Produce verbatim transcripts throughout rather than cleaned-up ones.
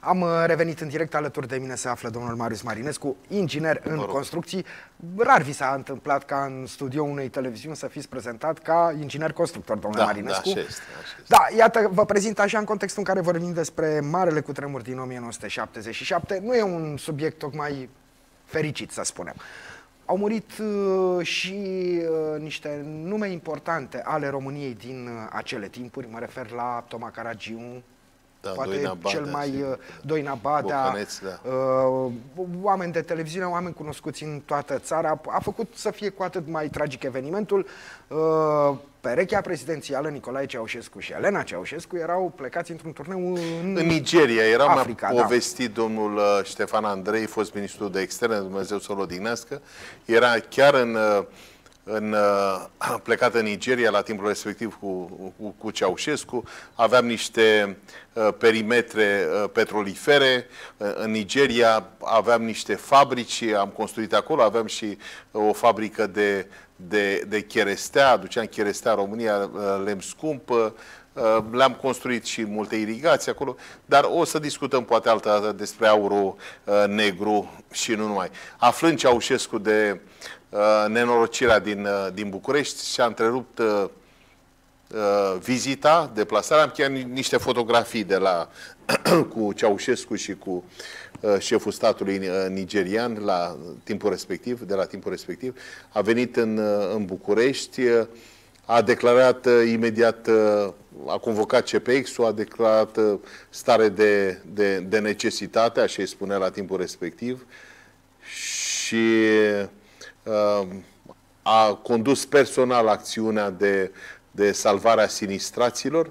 Am revenit în direct, alături de mine se află domnul Marius Marinescu, inginer în construcții. Rar vi s-a întâmplat ca în studioul unei televiziuni să fiți prezentat ca inginer constructor, domnule da, Marinescu. Da, așa este, așa este. Da, iată, vă prezint așa în contextul în care vorbim despre marele cutremur din o mie nouă sute șaptezeci și șapte. Nu e un subiect tocmai fericit, să spunem. Au murit uh, și uh, niște nume importante ale României din uh, acele timpuri. Mă refer la Toma Caragiu, da, poate Doina Badea, cel mai uh, Doina Badea, Bocăneț, da. uh, oameni de televiziune, oameni cunoscuți în toată țara. A făcut să fie cu atât mai tragic evenimentul. Uh, perechea prezidențială, Nicolae Ceaușescu și Elena Ceaușescu erau plecați într-un turneu în, în Nigeria. Era Africa, mi-a povestit da. domnul uh, Ștefan Andrei, fost ministru de externe, Dumnezeu să-l odihnească. Era chiar în... Uh, În, uh, plecat în Nigeria la timpul respectiv cu, cu, cu Ceaușescu. Aveam niște uh, perimetre uh, petrolifere. Uh, în Nigeria aveam niște fabrici, am construit acolo, aveam și uh, o fabrică de, de, de cherestea, aduceam cherestea în România, uh, lemn scump. Uh, Le-am construit și multe irigații acolo, dar o să discutăm poate altă dată despre aurul uh, negru și nu numai. Aflând Ceaușescu de uh, nenorocirea din, uh, din București, și-a întrerupt uh, uh, vizita, deplasarea. Am chiar niște fotografii de la cu Ceaușescu și cu uh, șeful statului uh, nigerian la timpul respectiv, de la timpul respectiv. A venit în, uh, în București, uh, a declarat uh, imediat, uh, a convocat C P X-ul, a declarat uh, stare de, de, de necesitate, așa îi spunea la timpul respectiv, și uh, a condus personal acțiunea de, de salvare a sinistraților.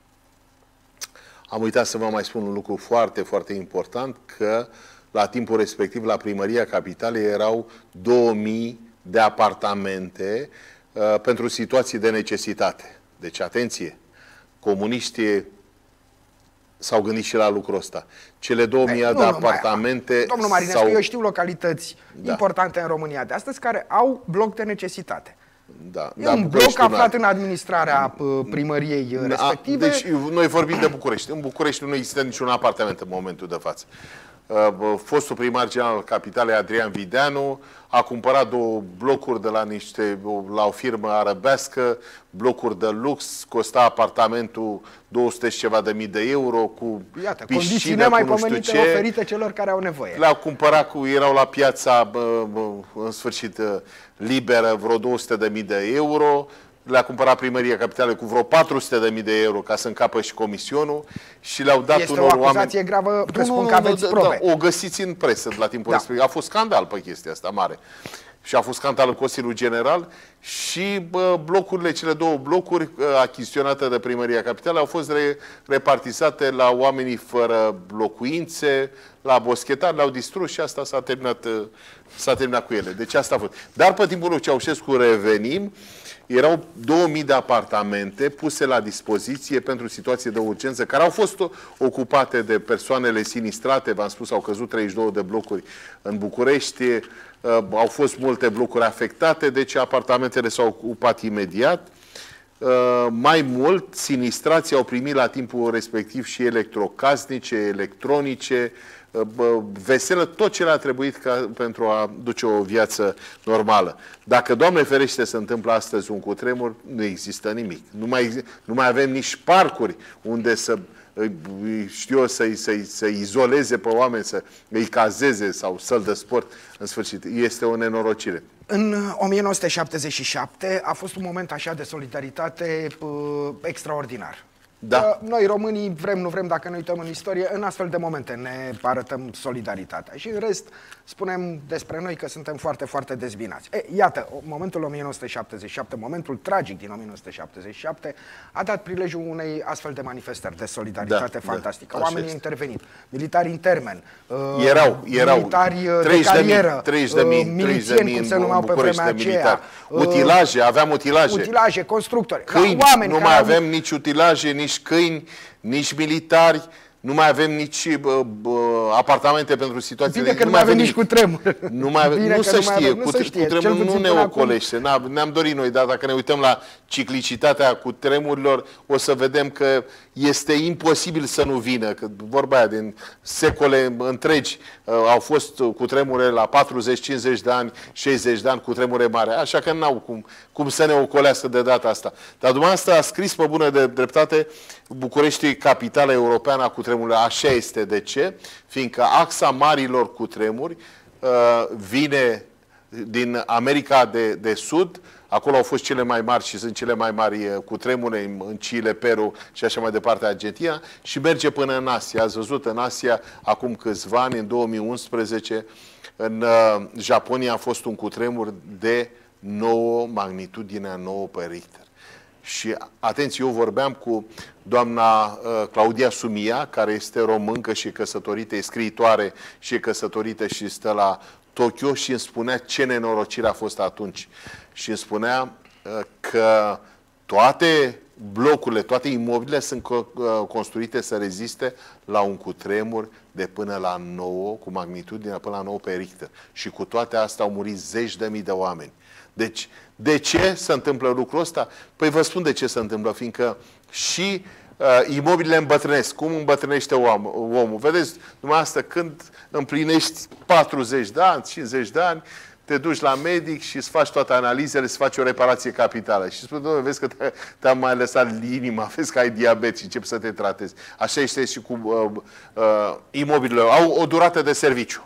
Am uitat să vă mai spun un lucru foarte, foarte important, că la timpul respectiv, la Primăria Capitalei, erau două mii de apartamente uh, pentru situații de necesitate. Deci, atenție, comuniștii s-au gândit și la lucrul ăsta. Cele două mii de apartamente... Domnul Marinescu, eu știu localități da. importante în România de astăzi care au bloc de necesitate. Da, e da, un bloc aflat în administrarea primăriei a, respective. Deci noi vorbim de București. În București nu există niciun apartament în momentul de față. Fostul primar general al Capitalei, Adrian Videanu, a cumpărat două blocuri de la, niște, la o firmă arăbească, blocuri de lux, costa apartamentul două sute și ceva de mii de euro, cu Iată, piscină, condiții nemaipomenite ce. oferite celor care au nevoie. Le-au cumpărat, cu, erau la piața, în sfârșit, liberă, vreo două sute de mii de euro. Le-a cumpărat Primăria Capitalei cu vreo patru sute de mii de euro ca să încapă și comisionul și le-au dat este unor o acuzație oameni... gravă, presupun nu, că aveți da, probe. Da, o găsiți în presă la timpul da. respectiv. A fost scandal pe chestia asta mare. Și a fost scandal în Consiliul General și bă, blocurile, cele două blocuri achiziționate de Primăria Capitalei au fost re, repartizate la oamenii fără locuințe, la boschetari, le-au distrus și asta s-a terminat, s-a terminat cu ele. Deci asta a fost. Dar pe timpul lui Ceaușescu revenim. Erau două mii de apartamente puse la dispoziție pentru situații de urgență, care au fost ocupate de persoanele sinistrate. V-am spus, au căzut treizeci și două de blocuri în București, au fost multe blocuri afectate, deci apartamentele s-au ocupat imediat. Mai mult, sinistrații au primit la timpul respectiv și electrocasnice, electronice, veselă, tot ce le-a trebuit ca, pentru a duce o viață normală. Dacă, Doamne ferește, se întâmplă astăzi un cutremur, nu există nimic. Nu mai, nu mai avem nici parcuri unde să, știu eu, să-i să să izoleze pe oameni, să îi cazeze sau săl de sport. În sfârșit, este o nenorocire. În o mie nouă sute șaptezeci și șapte a fost un moment așa de solidaritate uh, extraordinar. Da. Noi românii, vrem, nu vrem, dacă ne uităm în istorie, în astfel de momente ne arătăm solidaritatea. Și în rest spunem despre noi că suntem foarte, foarte dezbinați. E, iată, momentul o mie nouă sute șaptezeci și șapte, momentul tragic din o mie nouă sute șaptezeci și șapte, a dat prilejul unei astfel de manifestări de solidaritate da, fantastică. Da, Oamenii au intervenit, militari în termen, erau, erau militari de carieră, treizeci de mii, milițieni, cum se numeau pe vremea aceea. Utilaje, aveam utilaje. Utilaje, constructori. Câini, Oameni nu mai avem nici utilaje, nici câini, nici militari. Nu mai avem nici bă, bă, apartamente pentru situații. Bine că nu mai avem nici cu tremur. Nu, mai avem, nu, se știe, cu, cu tremur nu ne ocolește. Ne-am dorit noi, dar dacă ne uităm la ciclicitatea cu tremurilor, o să vedem că este imposibil să nu vină. Că vorba aia, din secole întregi au fost cu tremure la patruzeci cincizeci de ani, șaizeci de ani cu tremure mari. Așa că n-au cum, cum să ne ocolească de data asta. Dar dumneavoastră a scris pe bună de dreptate București, capitala europeană a cutremurilor. Așa este. De ce? Fiindcă axa marilor cutremuri uh, vine din America de, de Sud. Acolo au fost cele mai mari și sunt cele mai mari cutremure în Chile, Peru și așa mai departe, Argentina, și merge până în Asia. Ați văzut în Asia acum câțiva ani, în două mii unsprezece, în uh, Japonia a fost un cutremur de nouă, magnitudinea nouă pe Richter. Și, atenție, eu vorbeam cu doamna uh, Claudia Sumia, care este româncă și căsătorită, e scriitoare și e căsătorită și stă la Tokyo, și îmi spunea ce nenorocire a fost atunci. Și îmi spunea uh, că toate blocurile, toate imobilele sunt co uh, construite să reziste la un cutremur de până la nouă, cu magnitudine până la nouă pe Richter. Și cu toate astea au murit zeci de mii de oameni. Deci, de ce se întâmplă lucrul ăsta? Păi vă spun de ce se întâmplă, fiindcă și uh, imobilele îmbătrânesc. Cum îmbătrânește om, omul? Vedeți, dumneavoastră, când împlinești patruzeci de ani, cincizeci de ani, te duci la medic și îți faci toate analizele, îți faci o reparație capitală. Și spui, domnule, vezi că te-am mai lăsat inima, vezi că ai diabet și începi să te tratezi. Așa este și cu uh, uh, imobilele. Au o durată de serviciu.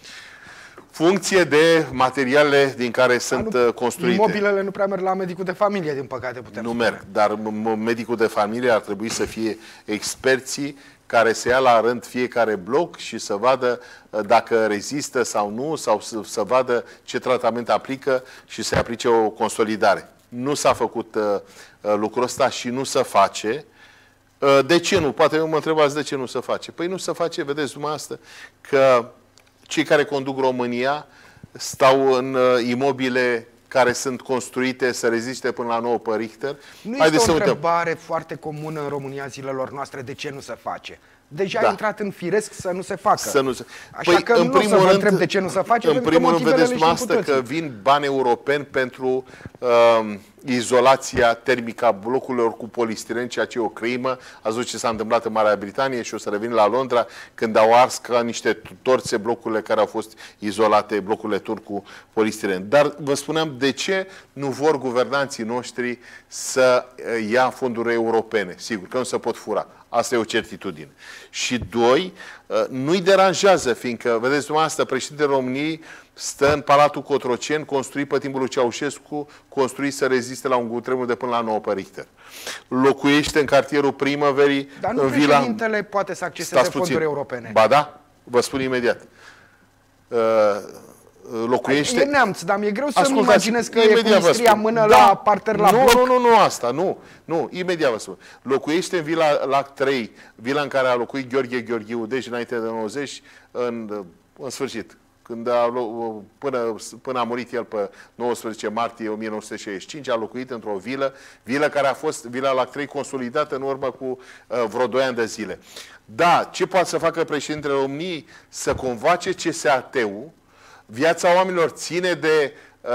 Funcție de materiale din care sunt nu, construite. Imobilele nu prea merg la medicul de familie, din păcate putem Nu spune. merg, dar medicul de familie ar trebui să fie experții care să ia la rând fiecare bloc și să vadă dacă rezistă sau nu, sau să, să vadă ce tratament aplică și să aplice o consolidare. Nu s-a făcut uh, lucrul ăsta și nu se face. Uh, de ce nu? Poate mă întrebați de ce nu se face. Păi nu se face, vedeți dumneavoastră, că cei care conduc România stau în uh, imobile care sunt construite să reziste până la nouă pe Richter. Nu este o întrebare foarte comună în România zilelor noastre de ce nu se face. Deja da. a intrat în firesc să nu se facă. Să nu se... Așa păi, că în nu primul o să vă rând, întreb de ce nu se face. În primul rând, vedeți dumneavoastră că vin bani europeni pentru uh, izolația termică a blocurilor cu polistiren, ceea ce e o crimă. Ați văzut ce s-a întâmplat în Marea Britanie și o să revin la Londra, când au ars ca niște torțe blocurile care au fost izolate, blocurile turc cu polistiren. Dar vă spuneam, de ce nu vor guvernanții noștri să ia fonduri europene? Sigur că nu se pot fura. Asta e o certitudine. Și doi, nu-i deranjează, fiindcă, vedeți dumneavoastră, președintele României stă în Palatul Cotroceni, construit pe timpul lui Ceaușescu, construit să reziste la un cutremur de până la nouă pe Richter. Locuiește în cartierul Primăverii, Dar nu în vila... președintele poate să acceseze fonduri europene. Ba da, vă spun imediat. Uh, locuiește... E neamț, dar mi-e greu să-mi imaginez că e cu mistria mână da. la parter la nu, bloc. Nu, nu, nu asta, nu. Nu, imediat vă spun. Locuiește în vila Lac trei, vila în care a locuit Gheorghe Gheorghiu, deci înainte de nouăzeci, în, în sfârșit. Când a, până, până a murit el pe nouăsprezece martie o mie nouă sute șaizeci și cinci, a locuit într-o vilă, vilă care a fost, vila Lac trei, consolidată în urmă cu uh, vreo doi ani de zile. Da, ce poate să facă președintele României? Să convoace C S A T-ul. Viața oamenilor ține de,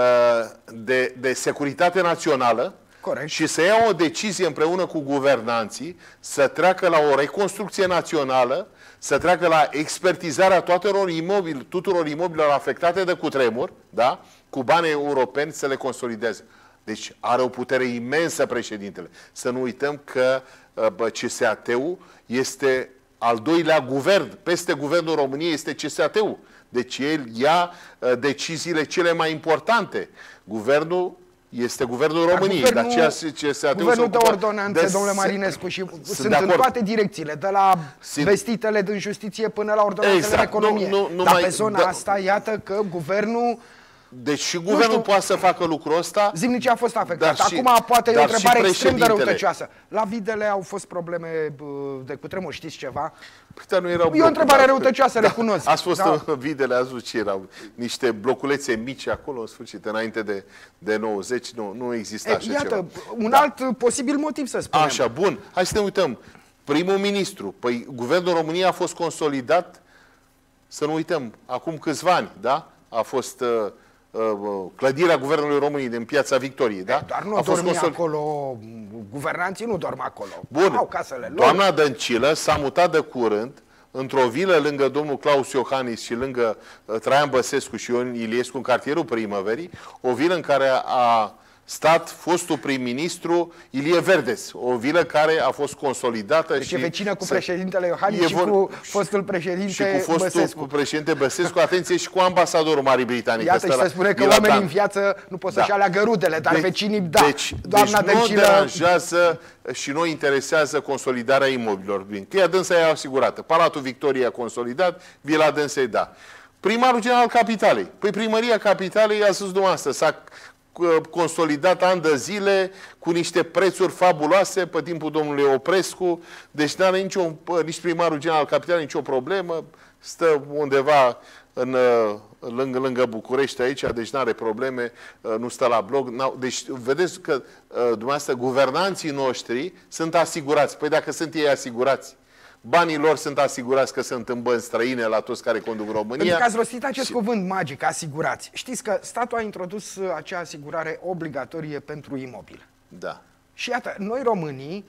de, de securitate națională. Corect. Și să ia o decizie împreună cu guvernanții, să treacă la o reconstrucție națională, să treacă la expertizarea tuturor imobili, tuturor imobililor afectate de cutremur, da? Cu bani europeni să le consolideze. Deci are o putere imensă președintele. Să nu uităm că C S A T-ul este al doilea guvern. Peste guvernul României este C S A T-ul. Deci el ia uh, deciziile cele mai importante. Guvernul este guvernul României. Guvernul, dar ceea ce se guvernul de ordonanțe, de domnule Marinescu, și sunt, sunt în toate direcțiile, de la Simt. vestitele din justiție până la ordonanțele exact. de economie. Nu, nu, nu dar mai, pe zona da. asta, iată că guvernul... Deci și guvernul poate să facă lucrul ăsta. Zimnici a fost afectat. Acum și, poate e o întrebare extrem de răutăcioasă. La Videle au fost probleme de cutremur, știți ceva? Păi, nu erau e o întrebare răutăcioasă, da, recunosc. Ați fost da. în Videle, ați văzut ce erau. Niște bloculețe mici acolo, în sfârșit, înainte de, de nouăzeci, nu, nu exista e, așa iată, ceva. un da. alt posibil motiv să spunem. Așa, bun. Hai să ne uităm. primul ministru. Păi guvernul României a fost consolidat, să nu uităm, acum câțiva ani, da? A fost uh, uh, clădirea Guvernului României din Piața Victoriei, da? Dar nu a fost dormi consol... acolo, guvernanții nu dorm acolo. Bun. Au casele lor. Doamna Dăncilă s-a mutat de curând într-o vilă lângă domnul Claus Iohannis și lângă uh, Traian Băsescu și Ion Iliescu, în cartierul Primăverii, o vilă în care a stat fostul prim-ministru Ilie Verdes, o vilă care a fost consolidată. Deci și e vecină cu să... președintele Iohannis și vor... cu fostul președinte și cu fostul Băsescu. președinte Băsescu, atenție, și cu ambasadorul Marii Britanii. Iată, și se spune că oamenii în viață nu pot să-și da. aleagă rudele, dar deci, vecinii, da. Deci, doamna deci nu Dăncilă... deranjează și nu interesează consolidarea imobililor. Cheia dânsă e asigurată. Palatul Victoriei a consolidat, Vila Dânsei, da. Primarul general Capitalei. Păi Primăria Capitalei, a spus dumneavoastră, s-a consolidat ani de zile cu niște prețuri fabuloase pe timpul domnului Oprescu, deci nu are nicio, nici primarul general Capitalei nicio problemă, stă undeva în, lângă, lângă București aici, deci nu are probleme, nu stă la bloc. Deci vedeți că dumneavoastră, guvernanții noștri sunt asigurați. Păi dacă sunt ei asigurați, banii lor sunt asigurați că sunt în bănci străine la toți care conduc România. Pentru că ați rostit acest și... cuvânt magic, asigurați. Știți că statul a introdus acea asigurare obligatorie pentru imobile. Da. Și iată, noi românii,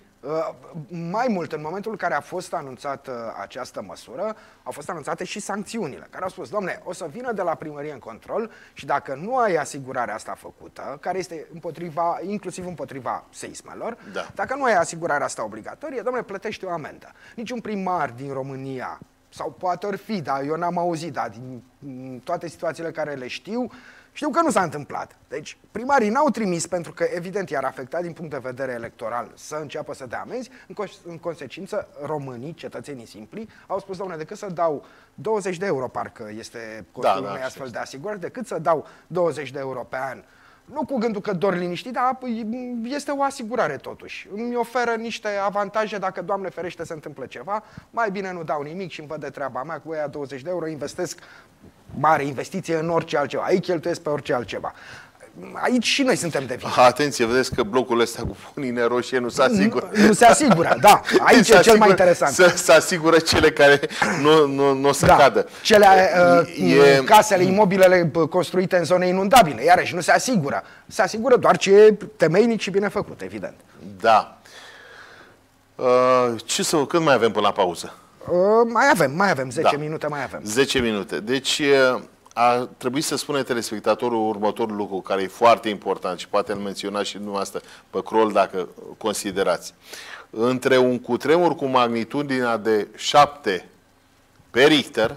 mai mult, în momentul în care a fost anunțată această măsură, au fost anunțate și sancțiunile, care au spus, domne, o să vină de la primărie în control și dacă nu ai asigurarea asta făcută, care este împotriva, inclusiv împotriva seismelor, da. Dacă nu ai asigurarea asta obligatorie, domne, plătești o amendă. Niciun primar din România, sau poate ori fi, dar eu n-am auzit, dar din toate situațiile care le știu, știu că nu s-a întâmplat. Deci primarii n-au trimis pentru că evident i-ar afecta din punct de vedere electoral să înceapă să dea amenzi. În, co în consecință, românii, cetățenii simpli, au spus, domnule, decât să dau douăzeci de euro, parcă este costul da, unei da, astfel de asigurări, decât să dau douăzeci de euro pe an, nu cu gândul că dor liniștit, dar este o asigurare totuși. Îmi oferă niște avantaje dacă, Doamne ferește, se întâmplă ceva, mai bine nu dau nimic și îmi văd de treaba mea, cu aia douăzeci de euro investesc, mare investiție în orice altceva, aici cheltuiesc pe orice altceva. Aici și noi suntem de vină. Atenție, vedeți că blocurile astea cu punine roșie nu se asigură. Nu, nu se asigură, da. Aici e cel mai interesant. Să se asigură cele care nu, nu, nu o să da. cadă. Cele, uh, e... casele, imobilele construite în zone inundabile, iarăși nu se asigură. Se asigură doar ce e temeinic și bine făcut, evident. Da. Uh, ce să, când mai avem până la pauză? Uh, mai avem, mai avem, zece da. minute mai avem. zece minute. Deci... Uh, a trebuit să spune telespectatorul următorul lucru, care e foarte important și poate îl menționa și dumneavoastră pe Crol dacă considerați. Între un cutremur cu magnitudinea de șapte pe Richter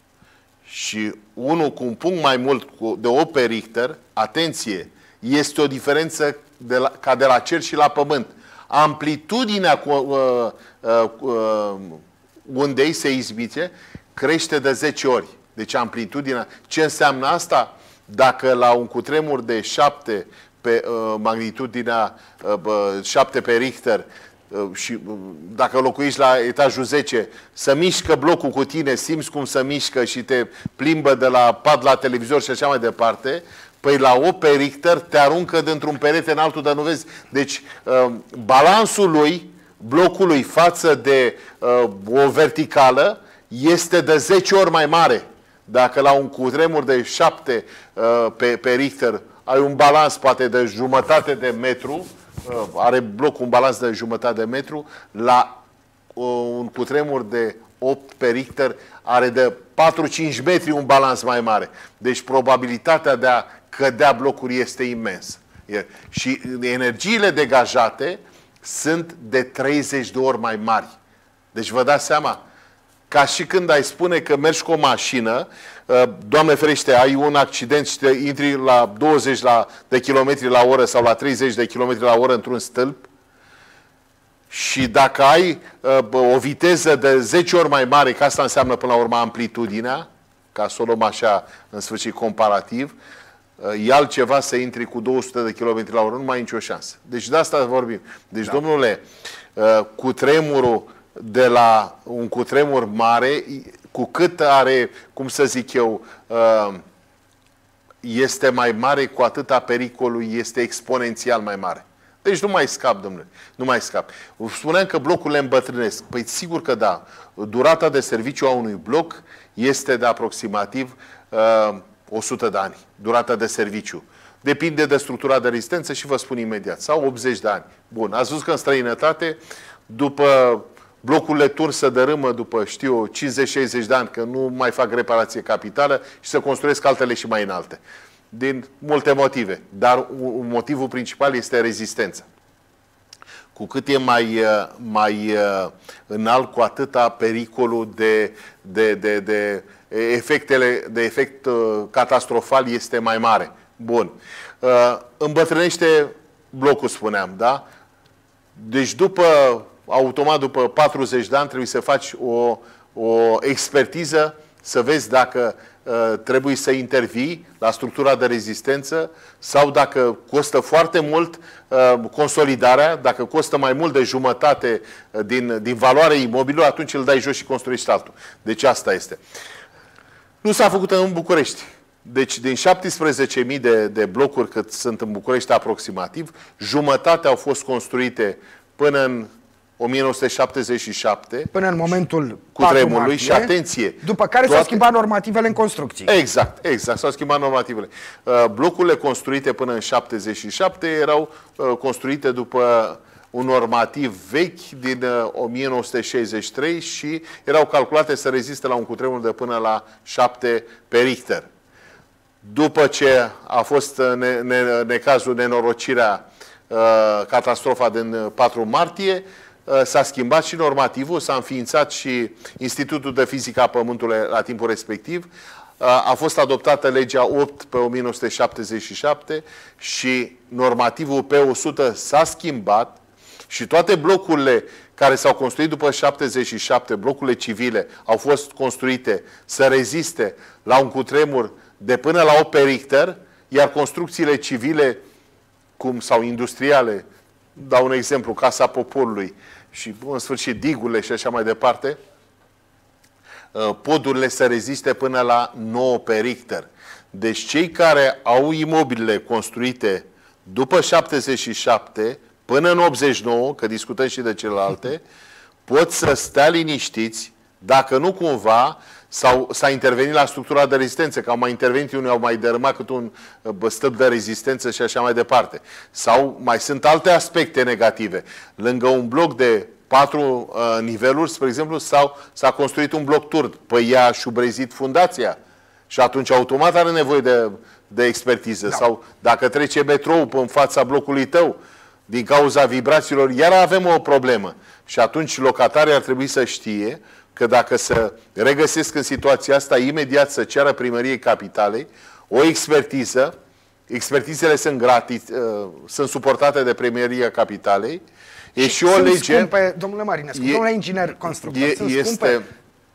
și unul cu un punct mai mult de opt pe Richter, atenție, este o diferență de la, ca de la cer și la pământ. Amplitudinea cu, uh, uh, uh, undei seismice crește de zece ori. Deci amplitudinea. Ce înseamnă asta? Dacă la un cutremur de șapte pe uh, magnitudinea uh, șapte pe Richter uh, și uh, dacă locuiești la etajul zece, să mișcă blocul cu tine, simți cum să mișcă și te plimbă de la pat la televizor și așa mai departe, păi la opt pe Richter te aruncă dintr-un perete în altul, dar nu vezi. Deci uh, balansul lui, blocului față de uh, o verticală este de zece ori mai mare. Dacă la un cutremur de șapte uh, pe, pe Richter ai un balans poate de jumătate de metru, uh, are blocul un balans de jumătate de metru, la uh, un cutremur de opt pe Richter are de patru-cinci metri un balans mai mare. Deci probabilitatea de a cădea blocuri este imensă. Și energiile degajate sunt de treizeci de ori mai mari. Deci vă dați seama? Ca și când ai spune că mergi cu o mașină, Doamne ferește, ai un accident și te intri la douăzeci de kilometri la oră sau la treizeci de kilometri la oră într-un stâlp și dacă ai o viteză de zece ori mai mare, că asta înseamnă până la urmă amplitudinea, ca să o luăm așa în sfârșit comparativ, e altceva să intri cu două sute de kilometri la oră, nu mai ai nicio șansă. Deci de asta vorbim. Deci, da. Domnule, cutremurul de la un cutremur mare, cu cât are, cum să zic eu, este mai mare, cu atâta pericolul este exponențial mai mare. Deci nu mai scap, domnule. Nu mai scap. Spuneam că blocurile îmbătrânesc. Păi sigur că da. Durata de serviciu a unui bloc este de aproximativ uh, o sută de ani. Durata de serviciu. Depinde de structura de rezistență și vă spun imediat. Sau optzeci de ani. Bun. Ați văzut că în străinătate, după blocurile turn se dărâmă după, știu, cincizeci șaizeci de ani, că nu mai fac reparație capitală și se construiesc altele și mai înalte. Din multe motive. Dar motivul principal este rezistența. Cu cât e mai, mai înalt, cu atâta pericolul de, de, de, de, efectele, de efect catastrofal este mai mare. Bun. Îmbătrânește blocul, spuneam, da? Deci după, automat după patruzeci de ani trebuie să faci o, o expertiză, să vezi dacă uh, trebuie să intervii la structura de rezistență sau dacă costă foarte mult uh, consolidarea, dacă costă mai mult de jumătate din, din valoarea imobilului, atunci îl dai jos și construiești altul. Deci asta este. Nu s-a făcut în București. Deci din șaptesprezece mii de, de blocuri cât sunt în București aproximativ, jumătate au fost construite până în o mie nouă sute șaptezeci și șapte. Până în momentul cutremurului și atenție. După care toate... s-au schimbat normativele în construcții. Exact, exact, s-au schimbat normativele. Uh, blocurile construite până în șaptezeci și șapte erau uh, construite după un normativ vechi din uh, o mie nouă sute șaizeci și trei și erau calculate să reziste la un cutremur de până la șapte pe Richter. După ce a fost ne, ne, necazul, nenorocirea, uh, catastrofa din patru martie, s-a schimbat și normativul, s-a înființat și Institutul de Fizică a Pământului la timpul respectiv. A fost adoptată legea opt pe o mie nouă sute șaptezeci și șapte și normativul P o sută s-a schimbat și toate blocurile care s-au construit după șaptezeci și șapte, blocurile civile, au fost construite să reziste la un cutremur de până la opt pe Richter, iar construcțiile civile cum, sau industriale, dau un exemplu, Casa Poporului și, în sfârșit, digurile și așa mai departe, podurile să reziste până la nouă pe Richter. Deci cei care au imobilele construite după șaptezeci și șapte până în optzeci și nouă, că discutăm și de celelalte, pot să stea liniștiți dacă nu cumva sau s-a intervenit la structura de rezistență, că au mai intervenit unii, au mai dărâmat cât un stâlp de rezistență și așa mai departe. Sau mai sunt alte aspecte negative. Lângă un bloc de patru uh, niveluri, spre exemplu, s-a construit un bloc turn. Păi i-a șubrezit fundația și atunci automat are nevoie de, de expertiză. Da. Sau dacă trece metrou în fața blocului tău, din cauza vibrațiilor, iar avem o problemă. Și atunci locatarii ar trebui să știe că dacă se regăsesc în situația asta, imediat să ceară Primăriei Capitalei o expertiză. Expertizele sunt gratis, uh, sunt suportate de Primăria Capitalei. E și, și o lege... Scumpe, domnule Marinescu, e, domnule inginer constructor, e, sunt este, scumpe.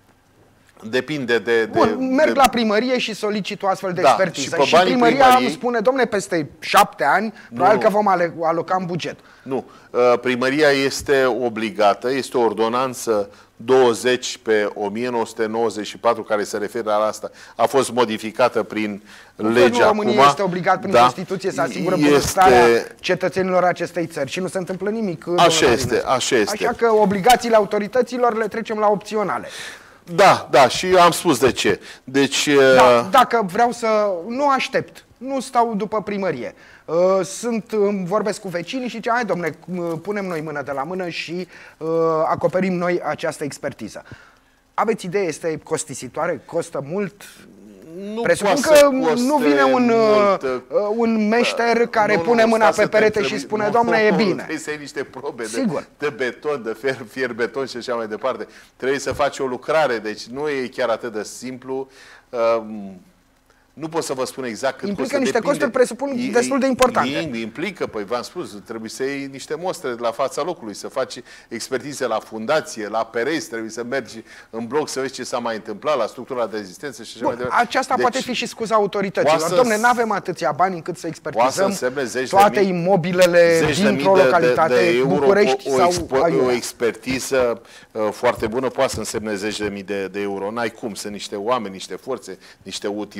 Depinde de... de Bun, merg de, la primărie și solicit o astfel de da, expertiză. Și, și primăria îmi spune, domnule, peste șapte ani, probabil că vom aloca în buget. Nu. Primăria este obligată, este o ordonanță douăzeci pe o mie nouă sute nouăzeci și patru care se referă la asta. A fost modificată prin legea. România este obligat prin da, Constituție să asigură bunăstarea este... cetățenilor acestei țări și nu se întâmplă nimic. Așa este, așa este. Așa că obligațiile autorităților le trecem la opționale. Da, da, și am spus de ce. Deci, da, dacă vreau să... Nu aștept, nu stau după primărie. Sunt, vorbesc cu vecinii și zice, hai domne, punem noi mână de la mână și uh, acoperim noi această expertiză. Aveți idee, este costisitoare? Costă mult? Nu presupun că nu vine un, mult, uh, un meșter care nu, pune nu, mâna pe perete și spune, nu, domne, e bine. Trebuie să ai niște probe Sigur. de, de beton, de fier, fier beton și așa mai departe. Trebuie să faci o lucrare, deci nu e chiar atât de simplu. Uh, Nu pot să vă spun exact cât implică costă. niște Depinde. costuri, presupun, I, destul de importante. Implică, păi v-am spus, trebuie să iei niște mostre de la fața locului, să faci expertize la fundație, la pereți, trebuie să mergi în bloc să vezi ce s-a mai întâmplat, la structura de rezistență și așa mai departe. Aceasta deci, poate fi și scuza autorităților. Dom'le, nu avem atâția bani încât să expertizăm toate mii, imobilele dintr-o localitate, de, de, de București o, o, sau expo, aiurea. O expertiză uh, foarte bună poate să însemne zeci de mii de, de euro. N-ai cum, sunt niște oameni, niște forțe, niște utilaje angajate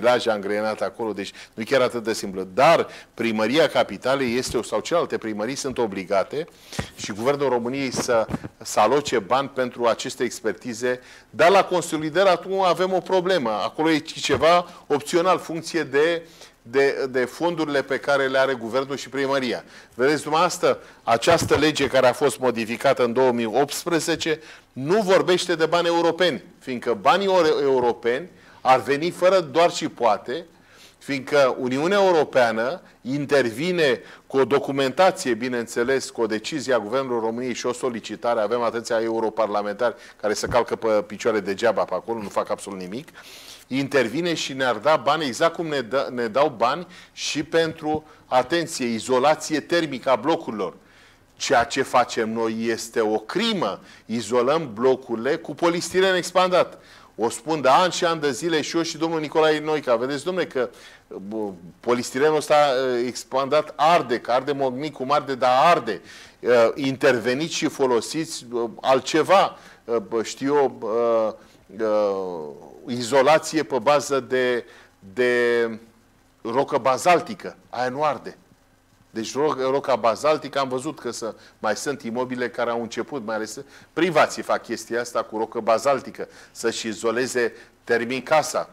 angrenat acolo, deci nu e chiar atât de simplu. Dar primăria capitalei este, sau celelalte primării sunt obligate și Guvernul României să, să aloce bani pentru aceste expertize, dar la consolidare acum avem o problemă. Acolo e ceva opțional, funcție de De, de fondurile pe care le are guvernul și primăria. Vedeți, dumneavoastră, această lege care a fost modificată în două mii optsprezece nu vorbește de bani europeni, fiindcă banii europeni ar veni fără doar și poate, fiindcă Uniunea Europeană intervine cu o documentație, bineînțeles, cu o decizie a Guvernului României și o solicitare. Avem atâția europarlamentari care se calcă pe picioare degeaba pe acolo, nu fac absolut nimic. Intervine și ne-ar da bani, exact cum ne, da, ne dau bani și pentru, atenție, izolație termică a blocurilor. Ceea ce facem noi este o crimă. Izolăm blocurile cu polistiren expandat. O spun de ani și ani de zile și eu și domnul Nicolae Noica. Vedeți, domnule, că polistirenul ăsta expandat arde, că arde mognic cum arde, dar arde. Interveniți și folosiți altceva, știu eu, izolație pe bază de, de rocă bazaltică. Aia nu arde. Deci roca bazaltică, am văzut că să, mai sunt imobile care au început, mai ales privații fac chestia asta cu rocă bazaltică, să-și izoleze termic casa.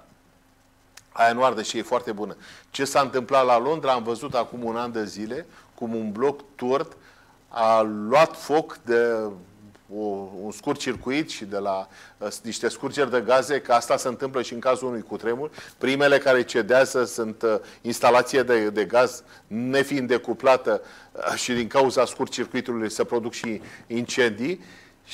Aia nu arde și e foarte bună. Ce s-a întâmplat la Londra, am văzut acum un an de zile, cum un bloc turd a luat foc de o, un scurt circuit și de la uh, niște scurgeri de gaze, că asta se întâmplă și în cazul unui cutremur. Primele care cedează sunt uh, instalație de, de gaz, nefiind decuplată uh, și din cauza scurt circuitului se produc și incendii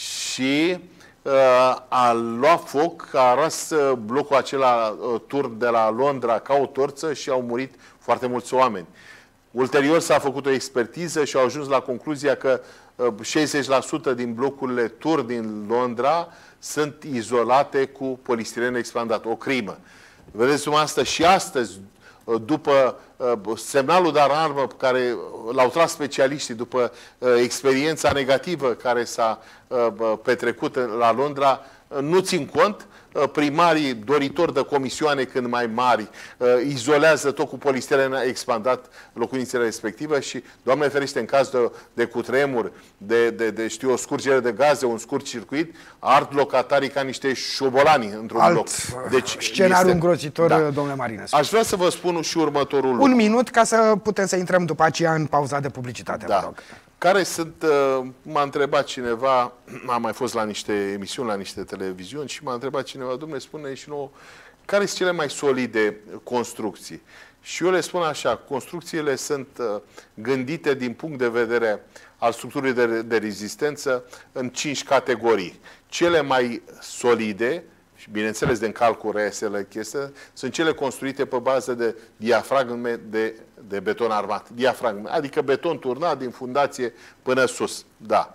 și uh, a luat foc, a aras uh, blocul acela uh, turn de la Londra ca o torță și au murit foarte mulți oameni. Ulterior s-a făcut o expertiză și au ajuns la concluzia că șaizeci la sută din blocurile turn din Londra sunt izolate cu polistiren expandat. O crimă. Vedeți asta și astăzi, după semnalul de alarmă pe care l-au tras specialiștii, după experiența negativă care s-a petrecut la Londra, nu țin cont. Primarii doritori de comisioane când mai mari izolează tot cu polistiren expandat locuințele respective și, Doamne ferește, în caz de, de cutremur, de, de, de știu, o scurgere de gaze, un scurt circuit, ard locatarii ca niște șobolani într-un Alt bloc. Deci, scenariu este, îngrozitor, da. Domnule Marinescu. Aș vrea să vă spun și următorul lucru. Un minut ca să putem să intrăm după aceea în pauza de publicitate, da. vă rog. Care sunt, m-a întrebat cineva, am mai fost la niște emisiuni, la niște televiziuni și m-a întrebat cineva, dom'le, spune și nouă, care sunt cele mai solide construcții? Și eu le spun așa, construcțiile sunt gândite din punct de vedere al structurii de, de rezistență în cinci categorii. Cele mai solide, și bineînțeles din calcul resele chestia, sunt cele construite pe bază de diafragme de, de beton armat. Diafragme, adică beton turnat din fundație până sus. Da.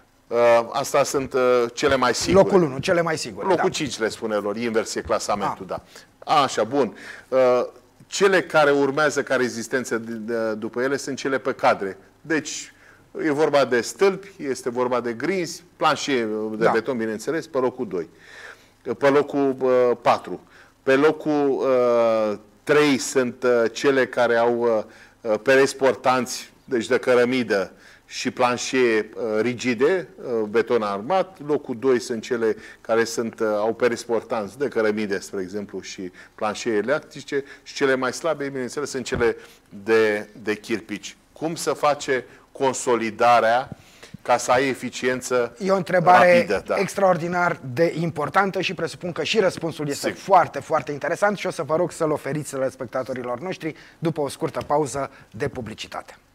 Asta sunt cele mai sigure. Locul unu, cele mai sigure. Locul da. cinci le spune lor, inversie clasamentul, A. da. Așa, bun. Cele care urmează ca rezistență după ele sunt cele pe cadre. Deci, e vorba de stâlpi, este vorba de grinzi, planșe de da. beton, bineînțeles, pe locul doi. Pe locul uh, patru. Pe locul uh, trei sunt uh, cele care au uh, pereți portanți, deci de cărămidă și planșee uh, rigide, uh, beton armat. Locul doi sunt cele care sunt, uh, au pereți portanți de cărămide, spre exemplu, și planșee electrice. Și cele mai slabe, bineînțeles, sunt cele de, de chirpici. Cum să face consolidarea ca să ai eficiență E o întrebare rapidă, da. extraordinar de importantă și presupun că și răspunsul este Sigur. foarte, foarte interesant și o să vă rog să-l oferiți spectatorilor noștri după o scurtă pauză de publicitate.